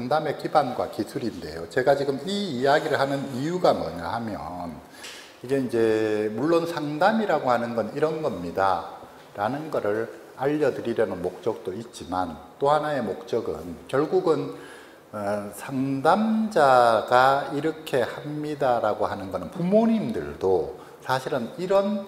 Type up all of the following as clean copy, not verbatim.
상담의 기반과 기술인데요. 제가 지금 이 이야기를 하는 이유가 뭐냐 하면, 이게 이제 물론 상담이라고 하는 건 이런 겁니다 라는 거를 알려드리려는 목적도 있지만, 또 하나의 목적은 결국은 상담자가 이렇게 합니다라고 하는 거는 부모님들도 사실은 이런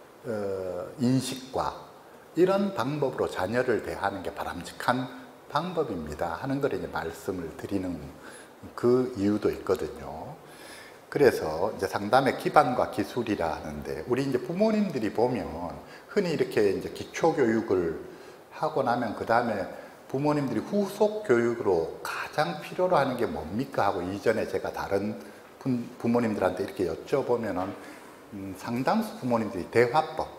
인식과 이런 방법으로 자녀를 대하는 게 바람직한 방법입니다 하는 걸 이제 말씀을 드리는 그 이유도 있거든요. 그래서 이제 상담의 기반과 기술이라 하는데, 우리 이제 부모님들이 보면 흔히 이렇게 이제 기초 교육을 하고 나면 그 다음에 부모님들이 후속 교육으로 가장 필요로 하는 게 뭡니까 하고 이전에 제가 다른 부모님들한테 이렇게 여쭤보면은 상당수 부모님들이 대화법,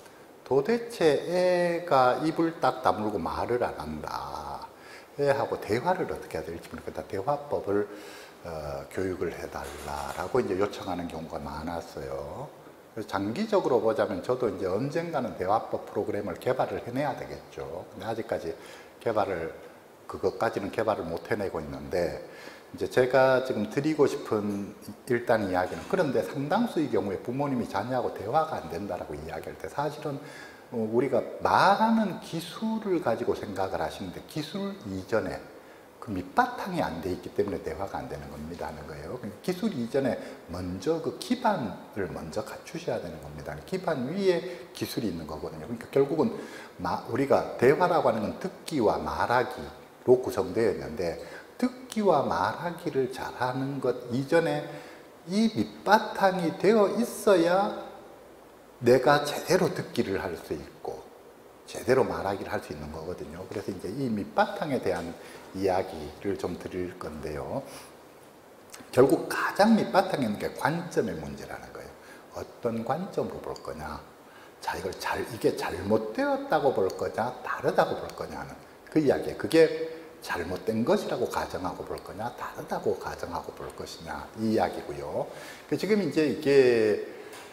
도대체 애가 입을 딱 다물고 말을 안 한다, 애하고 대화를 어떻게 해야 될지 모르겠다, 대화법을 교육을 해달라라고 이제 요청하는 경우가 많았어요. 그래서 장기적으로 보자면 저도 이제 언젠가는 대화법 프로그램을 개발을 해내야 되겠죠. 근데 아직까지 그것까지는 개발을 못 해내고 있는데, 이제 제가 지금 드리고 싶은 일단 이야기는, 그런데 상당수의 경우에 부모님이 자녀하고 대화가 안 된다라고 이야기할 때 사실은 우리가 말하는 기술을 가지고 생각을 하시는데, 기술 이전에 그 밑바탕이 안 돼 있기 때문에 대화가 안 되는 겁니다 하는 거예요. 기술 이전에 먼저 그 기반을 먼저 갖추셔야 되는 겁니다. 기반 위에 기술이 있는 거거든요. 그러니까 결국은 우리가 대화라고 하는 건 듣기와 말하기로 구성되어 있는데, 듣기와 말하기를 잘하는 것 이전에 이 밑바탕이 되어 있어야 내가 제대로 듣기를 할 수 있고 제대로 말하기를 할 수 있는 거거든요. 그래서 이제 이 밑바탕에 대한 이야기를 좀 드릴 건데요. 결국 가장 밑바탕에 있는 게 관점의 문제라는 거예요. 어떤 관점으로 볼 거냐, 자, 이게 잘못되었다고 볼 거냐, 다르다고 볼 거냐는 그 이야기예요. 그게 잘못된 것이라고 가정하고 볼 거냐, 다르다고 가정하고 볼 것이냐, 이 이야기고요. 지금 이제 이게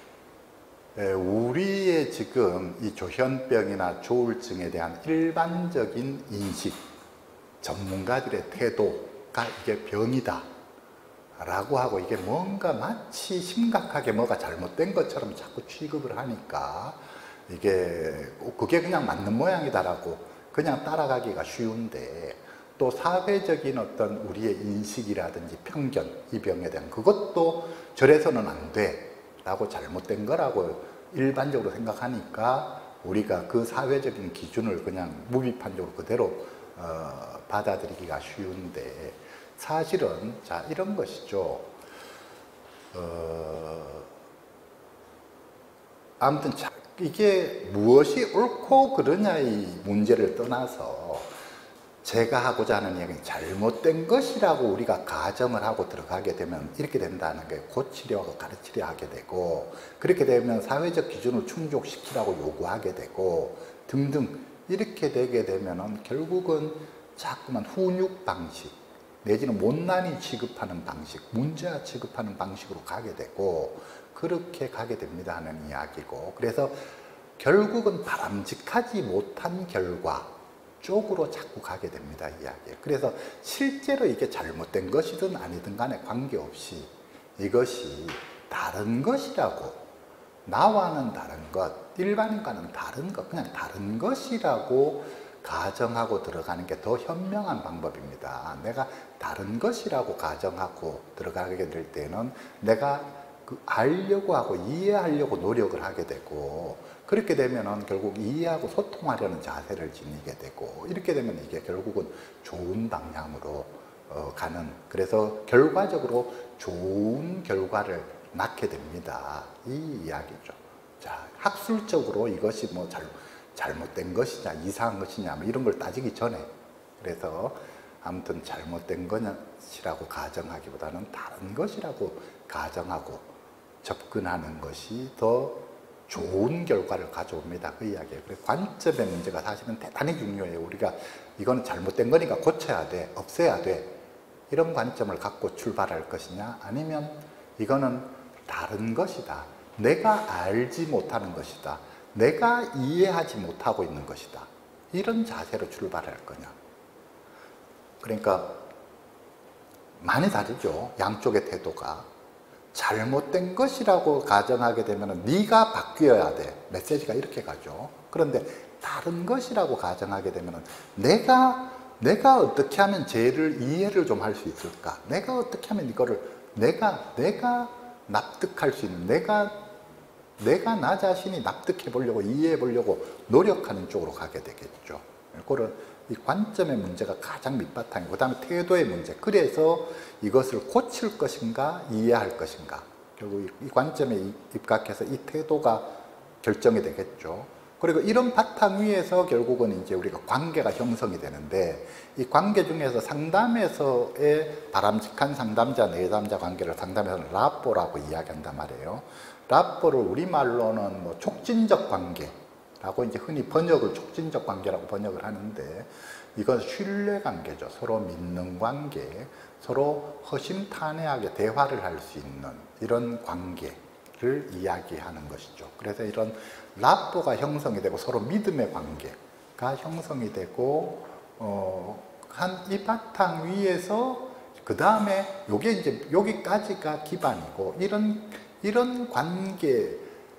우리의 지금 이 조현병이나 조울증에 대한 일반적인 인식, 전문가들의 태도가 이게 병이다 라고 하고, 이게 뭔가 마치 심각하게 뭐가 잘못된 것처럼 자꾸 취급을 하니까 그게 그냥 맞는 모양이다라고 그냥 따라가기가 쉬운데, 또 사회적인 어떤 우리의 인식이라든지 편견, 이 병에 대한 그것도 저래서는 안 돼 라고 잘못된 거라고 일반적으로 생각하니까 우리가 그 사회적인 기준을 그냥 무비판적으로 그대로 받아들이기가 쉬운데, 사실은 자 이런 것이죠. 아무튼 이게 무엇이 옳고 그르냐의 문제를 떠나서 제가 하고자 하는 이야기는, 잘못된 것이라고 우리가 가정을 하고 들어가게 되면 이렇게 된다는 게 고치려고 가르치려 하게 되고, 그렇게 되면 사회적 기준을 충족시키라고 요구하게 되고 등등, 이렇게 되게 되면은 결국은 자꾸만 훈육 방식 내지는 못난이 취급하는 방식, 문제아 취급하는 방식으로 가게 되고, 그렇게 가게 됩니다 하는 이야기고, 그래서 결국은 바람직하지 못한 결과 쪽으로 자꾸 가게 됩니다 이야기예요. 그래서 실제로 이게 잘못된 것이든 아니든 간에 관계없이 이것이 다른 것이라고, 나와는 다른 것, 일반인과는 다른 것, 그냥 다른 것이라고 가정하고 들어가는 게 더 현명한 방법입니다. 내가 다른 것이라고 가정하고 들어가게 될 때는 내가 알려고 하고 이해하려고 노력을 하게 되고, 그렇게 되면은 결국 이해하고 소통하려는 자세를 지니게 되고, 이렇게 되면 이게 결국은 좋은 방향으로 가는, 그래서 결과적으로 좋은 결과를 낳게 됩니다 이 이야기죠. 자, 학술적으로 이것이 뭐 잘못된 것이냐 이상한 것이냐 뭐 이런 걸 따지기 전에, 그래서 아무튼 잘못된 것이라고 가정하기보다는 다른 것이라고 가정하고 접근하는 것이 더 좋은 결과를 가져옵니다 그 이야기예요. 그래서 관점의 문제가 사실은 대단히 중요해요. 우리가 이건 잘못된 거니까 고쳐야 돼, 없애야 돼, 이런 관점을 갖고 출발할 것이냐, 아니면 이거는 다른 것이다, 내가 알지 못하는 것이다, 내가 이해하지 못하고 있는 것이다, 이런 자세로 출발할 거냐. 그러니까 많이 다르죠. 양쪽의 태도가. 잘못된 것이라고 가정하게 되면 네가 바뀌어야 돼. 메시지가 이렇게 가죠. 그런데 다른 것이라고 가정하게 되면 내가 어떻게 하면 쟤를 이해를 좀 할 수 있을까? 내가 어떻게 하면 이거를 내가 납득할 수 있는 내가 나 자신이 납득해 보려고 이해해 보려고 노력하는 쪽으로 가게 되겠죠. 그런 이 관점의 문제가 가장 밑바탕이고, 그 다음에 태도의 문제. 그래서 이것을 고칠 것인가 이해할 것인가, 결국 이 관점에 입각해서 이 태도가 결정이 되겠죠. 그리고 이런 바탕 위에서 결국은 이제 우리가 관계가 형성이 되는데, 이 관계 중에서 상담에서의 바람직한 상담자, 내담자 관계를 상담에서는 라뽀라고 이야기한단 말이에요. 라뽀를 우리말로는 뭐 촉진적 관계라고 이제 흔히 번역을 촉진적 관계라고 번역을 하는데, 이건 신뢰 관계죠. 서로 믿는 관계, 서로 허심탄회하게 대화를 할 수 있는 이런 관계를 이야기하는 것이죠. 그래서 이런 라뽀가 형성이 되고 서로 믿음의 관계가 형성이 되고 한 이 바탕 위에서 그 다음에 요게 이제 여기까지가 기반이고, 이런 관계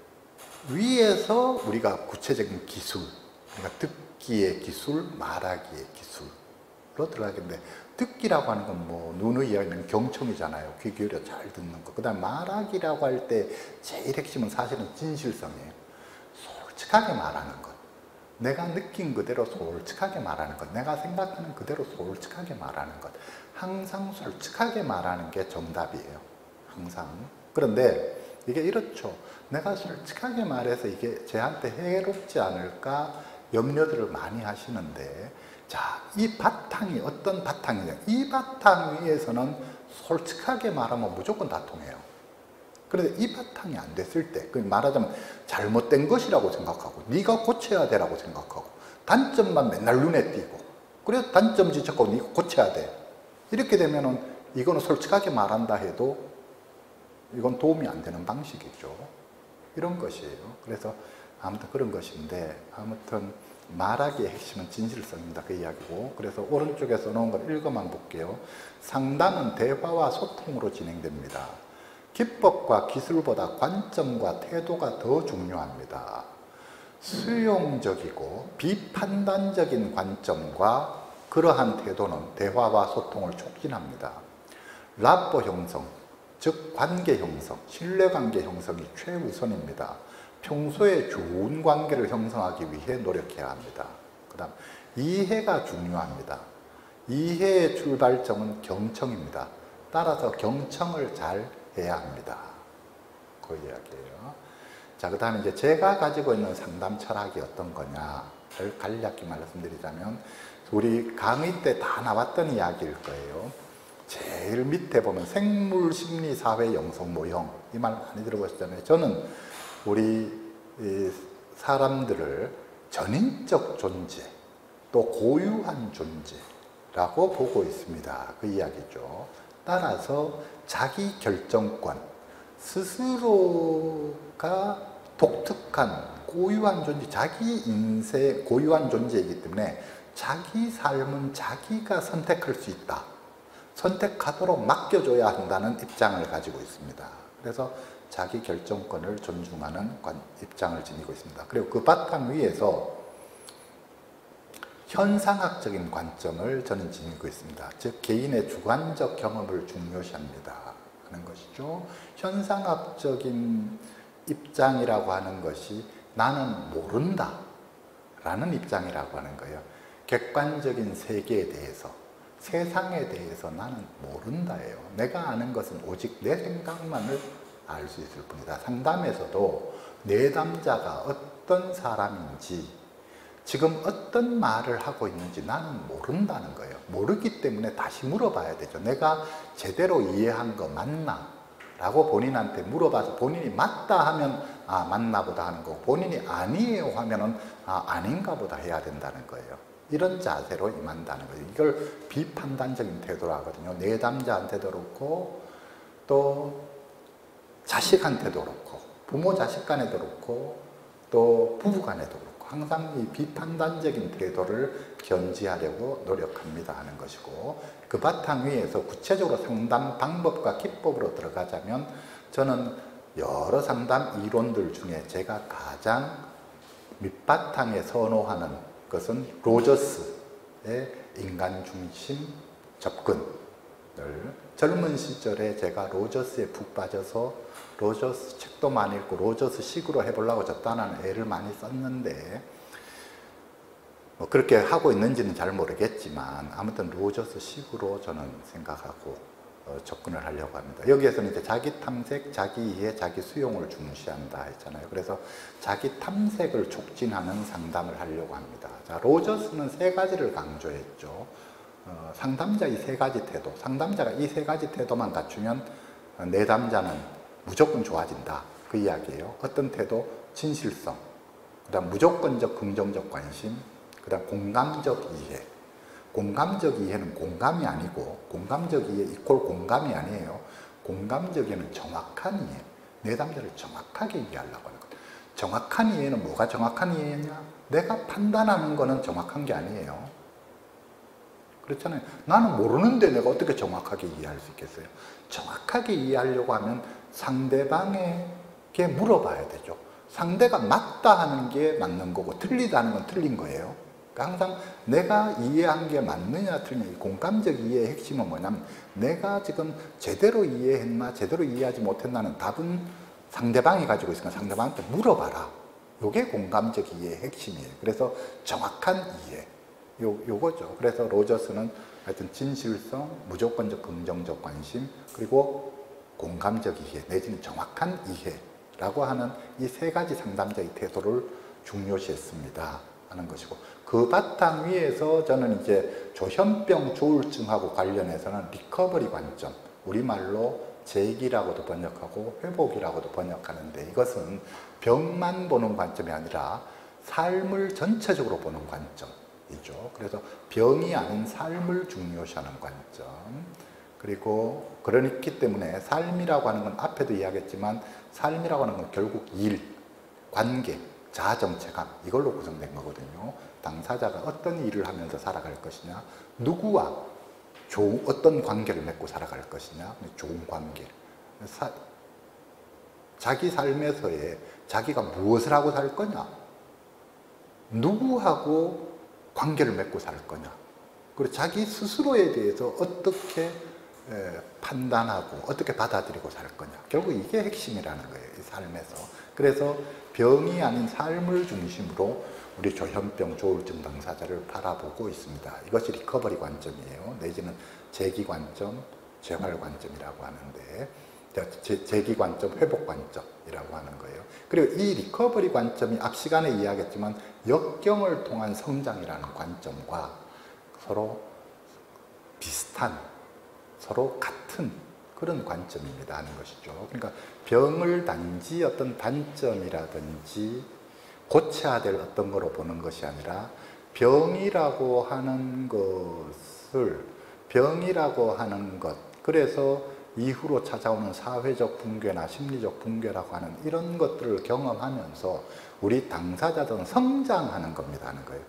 위에서 우리가 구체적인 기술, 그러니까 듣기의 기술, 말하기의 기술로 들어가겠는데, 듣기라고 하는 건 뭐 누누이 이야기하는 경청이잖아요. 귀 기울여 잘 듣는 거. 그 다음 말하기라고 할 때 제일 핵심은 사실은 진실성이에요. 솔직하게 말하는 것. 내가 느낀 그대로 솔직하게 말하는 것. 내가 생각하는 그대로 솔직하게 말하는 것. 항상 솔직하게 말하는 게 정답이에요. 항상. 그런데 이게 이렇죠. 내가 솔직하게 말해서 이게 쟤한테 해롭지 않을까 염려들을 많이 하시는데, 자, 이 바탕이 어떤 바탕이냐. 이 바탕 위에서는 솔직하게 말하면 무조건 다 통해요. 그런데 이 바탕이 안 됐을 때, 말하자면 잘못된 것이라고 생각하고 네가 고쳐야 되라고 생각하고 단점만 맨날 눈에 띄고, 그래서 단점 지적하고 네가 고쳐야 돼, 이렇게 되면은 이거는 솔직하게 말한다 해도 이건 도움이 안 되는 방식이죠. 이런 것이에요. 그래서 아무튼 그런 것인데, 아무튼 말하기의 핵심은 진실성입니다. 그 이야기고. 그래서 오른쪽에서 놓은 걸 읽어만 볼게요. 상담은 대화와 소통으로 진행됩니다. 기법과 기술보다 관점과 태도가 더 중요합니다. 수용적이고 비판단적인 관점과 그러한 태도는 대화와 소통을 촉진합니다. 라포 형성, 즉 관계 형성, 신뢰관계 형성이 최우선입니다. 평소에 좋은 관계를 형성하기 위해 노력해야 합니다. 그 다음 이해가 중요합니다. 이해의 출발점은 경청입니다. 따라서 경청을 잘 해야 합니다. 그 이야기예요. 자, 그 다음에 이제 제가 가지고 있는 상담 철학이 어떤 거냐를 간략히 말씀드리자면, 우리 강의 때 다 나왔던 이야기일 거예요. 제일 밑에 보면 생물 심리 사회 영성 모형, 이 말 많이 들어보셨잖아요. 저는 우리 사람들을 전인적 존재, 또 고유한 존재라고 보고 있습니다. 그 이야기죠. 따라서 자기 결정권, 스스로가 독특한 고유한 존재, 자기 인생 고유한 존재이기 때문에 자기 삶은 자기가 선택할 수 있다, 선택하도록 맡겨줘야 한다는 입장을 가지고 있습니다. 그래서 자기 결정권을 존중하는 입장을 지니고 있습니다. 그리고 그 바탕 위에서 현상학적인 관점을 저는 지니고 있습니다. 즉 개인의 주관적 경험을 중요시합니다 하는 것이죠. 현상학적인 입장이라고 하는 것이 나는 모른다 라는 입장이라고 하는 거예요. 객관적인 세계에 대해서, 세상에 대해서 나는 모른다예요. 내가 아는 것은 오직 내 생각만을 알 수 있을 뿐이다. 상담에서도 내담자가 어떤 사람인지, 지금 어떤 말을 하고 있는지 나는 모른다는 거예요. 모르기 때문에 다시 물어봐야 되죠. 내가 제대로 이해한 거 맞나? 라고 본인한테 물어봐서 본인이 맞다 하면 아 맞나 보다 하는 거고, 본인이 아니에요 하면은 아 아닌가 보다 해야 된다는 거예요. 이런 자세로 임한다는 거예요. 이걸 비판단적인 태도로 하거든요. 내담자한테도 그렇고 또 자식한테도 그렇고 부모 자식 간에도 그렇고 또 부부 간에도 그렇고 항상 이 비판단적인 태도를 견지하려고 노력합니다 하는 것이고, 그 바탕 위에서 구체적으로 상담 방법과 기법으로 들어가자면 저는 여러 상담 이론들 중에 제가 가장 밑바탕에 선호하는 것은 로저스의 인간 중심 접근을, 젊은 시절에 제가 로저스에 푹 빠져서 로저스 책도 많이 읽고 로저스 식으로 해보려고 저딴한 애를 많이 썼는데, 뭐 그렇게 하고 있는지는 잘 모르겠지만 아무튼 로저스 식으로 저는 생각하고 접근을 하려고 합니다. 여기에서는 이제 자기 탐색, 자기 이해, 자기 수용을 중시한다 했잖아요. 그래서 자기 탐색을 촉진하는 상담을 하려고 합니다. 자, 로저스는 세 가지를 강조했죠. 상담자 이 세 가지 태도, 상담자가 이 세 가지 태도만 갖추면 내담자는 무조건 좋아진다, 그 이야기예요. 어떤 태도? 진실성, 그 다음 무조건적 긍정적 관심, 그 다음 공감적 이해. 공감적 이해는 공감이 아니고, 공감적 이해 이퀄 공감이 아니에요. 공감적 이해는 정확한 이해, 내담자를 정확하게 이해하려고 하는 것. 정확한 이해는 뭐가 정확한 이해냐? 내가 판단하는 거는 정확한 게 아니에요. 그렇잖아요. 나는 모르는데 내가 어떻게 정확하게 이해할 수 있겠어요? 정확하게 이해하려고 하면 상대방에게 물어봐야 되죠. 상대가 맞다 하는 게 맞는 거고 틀리다 하는 건 틀린 거예요. 그러니까 항상 내가 이해한 게 맞느냐 틀리냐, 공감적 이해의 핵심은 뭐냐면 내가 지금 제대로 이해했나 제대로 이해하지 못했나는 답은 상대방이 가지고 있으니까 상대방한테 물어봐라. 이게 공감적 이해의 핵심이에요. 그래서 정확한 이해, 요거죠. 그래서 로저스는 하여튼 진실성, 무조건적 긍정적 관심, 그리고 공감적 이해 내지는 정확한 이해라고 하는 이 세 가지 상담자의 태도를 중요시했습니다 하는 것이고, 그 바탕 위에서 저는 이제 조현병 조울증하고 관련해서는 리커버리 관점, 우리말로 재기라고도 번역하고 회복이라고도 번역하는데, 이것은 병만 보는 관점이 아니라 삶을 전체적으로 보는 관점이죠. 그래서 병이 아닌 삶을 중요시하는 관점. 그리고 그렇기 때문에 삶이라고 하는 건 앞에도 이야기했지만 삶이라고 하는 건 결국 일, 관계, 자아정체감, 이걸로 구성된 거거든요. 당사자가 어떤 일을 하면서 살아갈 것이냐, 누구와 어떤 관계를 맺고 살아갈 것이냐, 좋은 관계. 자기 삶에서의 자기가 무엇을 하고 살 거냐, 누구하고 관계를 맺고 살 거냐, 그리고 자기 스스로에 대해서 어떻게 판단하고 어떻게 받아들이고 살 거냐, 결국 이게 핵심이라는 거예요, 이 삶에서. 그래서 병이 아닌 삶을 중심으로 우리 조현병 조울증 당사자를 바라보고 있습니다. 이것이 리커버리 관점이에요. 내지는 재기 관점, 재활 관점이라고 하는데, 재기 관점, 회복 관점이라고 하는 거예요. 그리고 이 리커버리 관점이 앞 시간에 이야기했지만 역경을 통한 성장이라는 관점과 서로 비슷한, 서로 같은 그런 관점입니다 하는 것이죠. 그러니까 병을 단지 어떤 단점이라든지 고쳐야 될 어떤 거로 보는 것이 아니라, 병이라고 하는 것을, 병이라고 하는 것, 그래서 이후로 찾아오는 사회적 붕괴나 심리적 붕괴라고 하는 이런 것들을 경험하면서 우리 당사자들은 성장하는 겁니다 하는 거예요.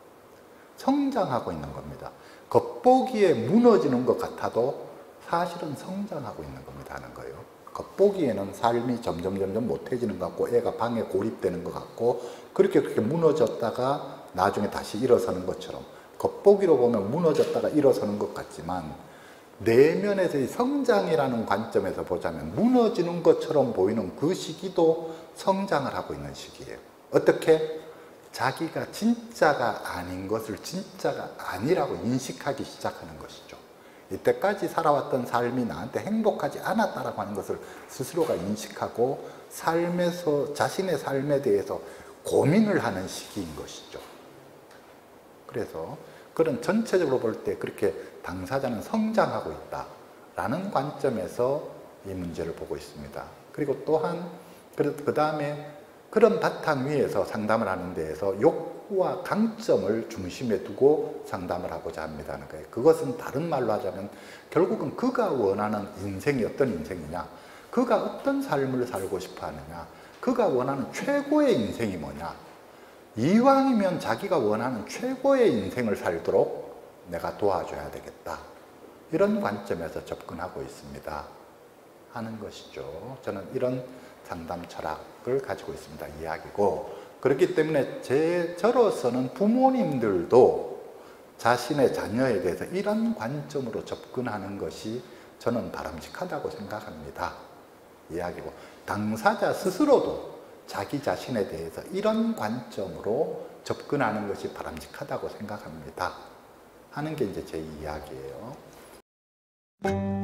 성장하고 있는 겁니다. 겉보기에 무너지는 것 같아도 사실은 성장하고 있는 겁니다 하는 거예요. 겉보기에는 삶이 점점 못해지는 것 같고, 애가 방에 고립되는 것 같고, 그렇게 무너졌다가 나중에 다시 일어서는 것처럼, 겉보기로 보면 무너졌다가 일어서는 것 같지만 내면에서의 성장이라는 관점에서 보자면 무너지는 것처럼 보이는 그 시기도 성장을 하고 있는 시기예요. 어떻게? 자기가 진짜가 아닌 것을 진짜가 아니라고 인식하기 시작하는 것이죠. 이때까지 살아왔던 삶이 나한테 행복하지 않았다라고 하는 것을 스스로가 인식하고 삶에서, 자신의 삶에 대해서 고민을 하는 시기인 것이죠. 그래서 그런 전체적으로 볼 때 그렇게 당사자는 성장하고 있다라는 관점에서 이 문제를 보고 있습니다. 그리고 또한 그 다음에 그런 바탕 위에서 상담을 하는 데에서 욕구와 강점을 중심에 두고 상담을 하고자 합니다. 그것은 다른 말로 하자면 결국은 그가 원하는 인생이 어떤 인생이냐, 그가 어떤 삶을 살고 싶어 하느냐, 그가 원하는 최고의 인생이 뭐냐, 이왕이면 자기가 원하는 최고의 인생을 살도록 내가 도와줘야 되겠다. 이런 관점에서 접근하고 있습니다. 하는 것이죠. 저는 이런 상담 철학을 가지고 있습니다. 이야기고. 그렇기 때문에 저로서는 부모님들도 자신의 자녀에 대해서 이런 관점으로 접근하는 것이 저는 바람직하다고 생각합니다. 이야기고. 당사자 스스로도 자기 자신에 대해서 이런 관점으로 접근하는 것이 바람직하다고 생각합니다. 하는 게 이제 제 이야기예요.